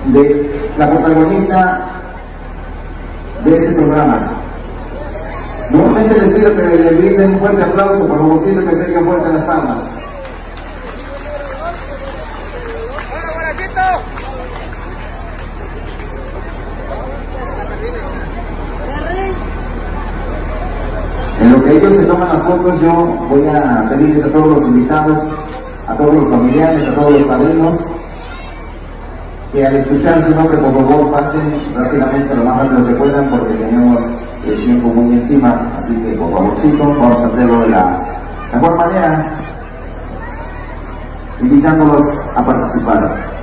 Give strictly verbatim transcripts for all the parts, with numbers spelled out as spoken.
de la protagonista de este programa. Nuevamente les pido que le brinden un fuerte aplauso, por favor, siempre que se digan fuerte las palmas. En lo que ellos se toman las fotos, yo voy a pedirles a todos los invitados, a todos los familiares, a todos los padrinos, que al escuchar su nombre, por favor, pasen rápidamente lo más rápido que puedan, porque tenemos el tiempo muy encima. Así que, por favorcito, vamos a hacerlo de la mejor manera, invitándolos a participar.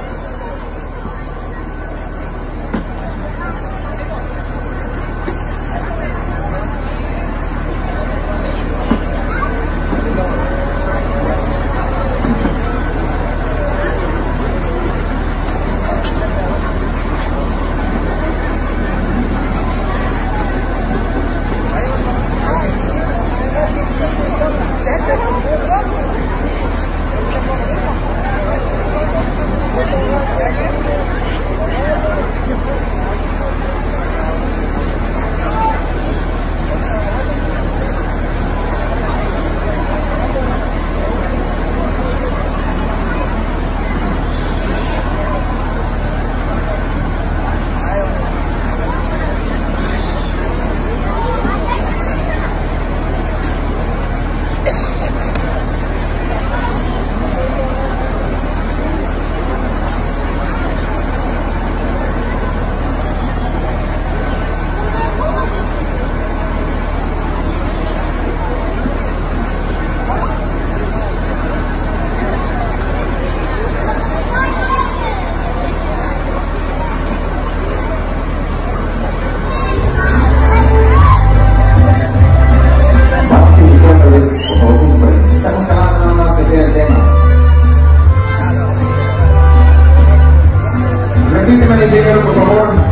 Por favor.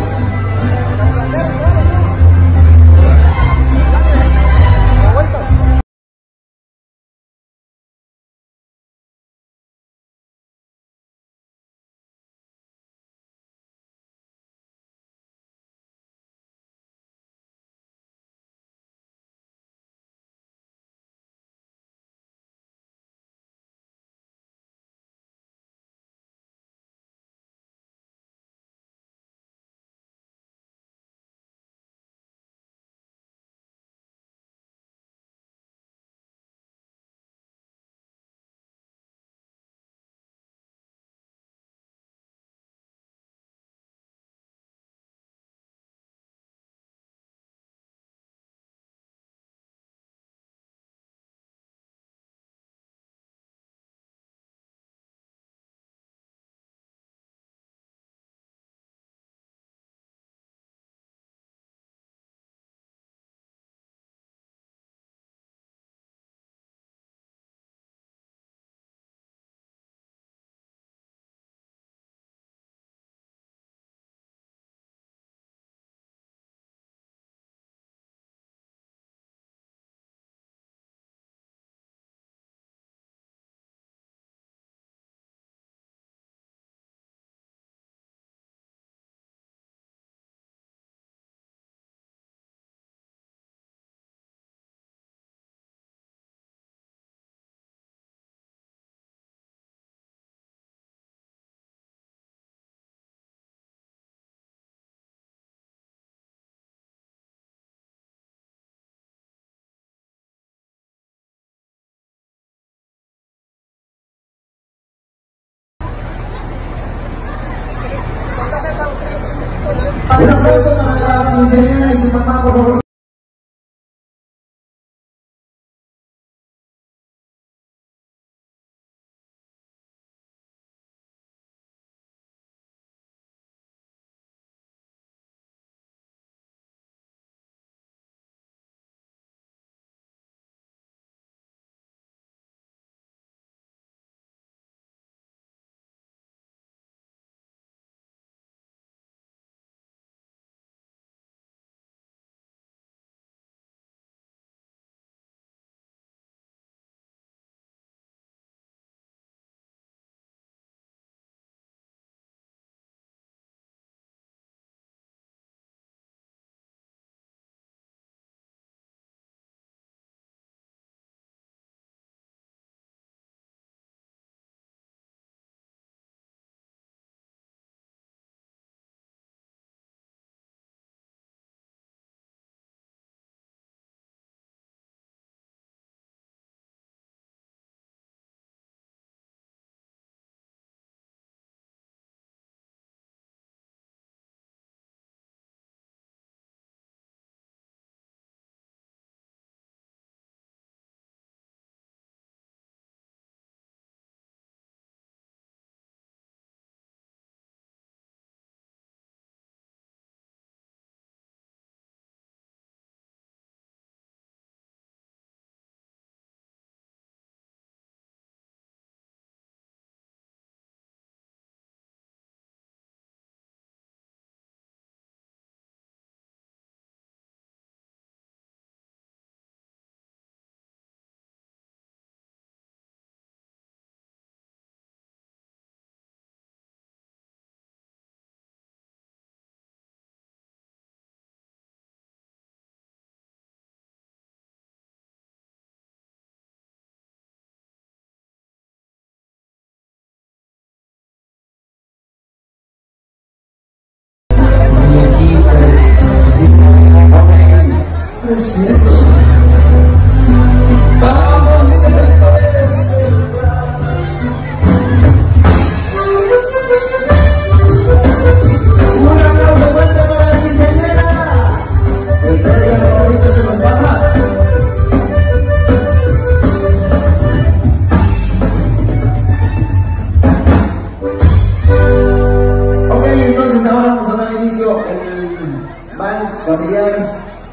Un aplauso para la quinceañera y su papá, por favor.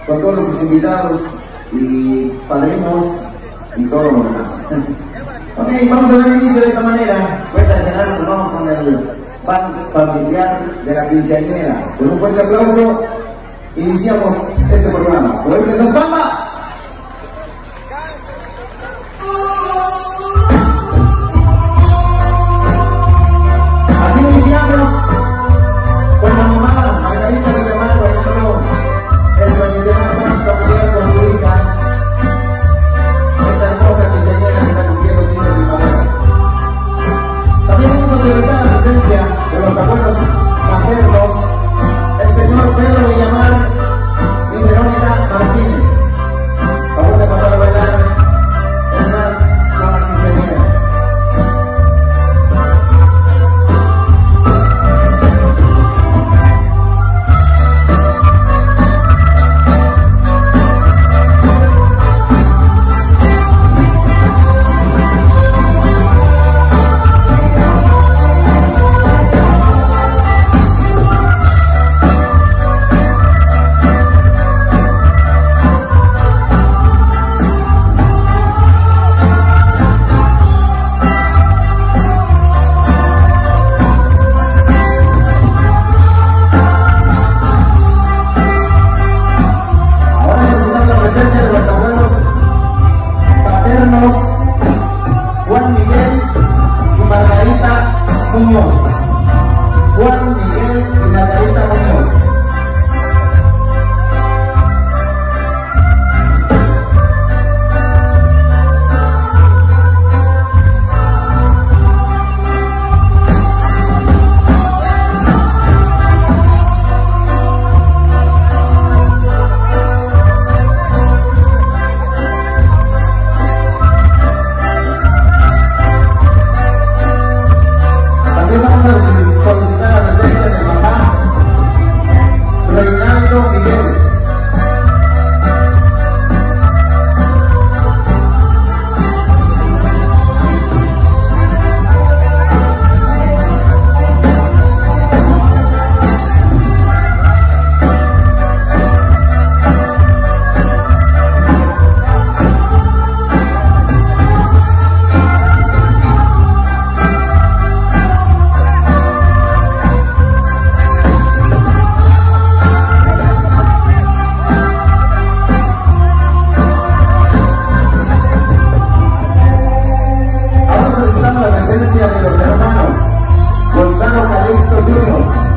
con todos los invitados y padrinos y todo lo demás. Ok, vamos a dar inicio de esta manera. Voy a terminar, nos vamos con el band familiar de la quinceañera. Con un fuerte aplauso, iniciamos este programa. ¡Fuertes las palmas! Así iniciamos con la mamá Margarita de Llamar, el tradicional familiar con su hija. Esta hermosa quinceañera que está cumpliendo quince primaveras. También vamos a celebrar la presencia de los abuelos maternos, el señor Pedro Villamar y Verónica Martínez. Vamos a pasar a bailar en más con la quinceañera. Juan Miguel y Margarita Muñoz. Juan Miguel y Margarita Muñoz. Solicitar la presencia del papá Reinaldo Miguel. La presencia de los hermanos Gonzalo Calixto junior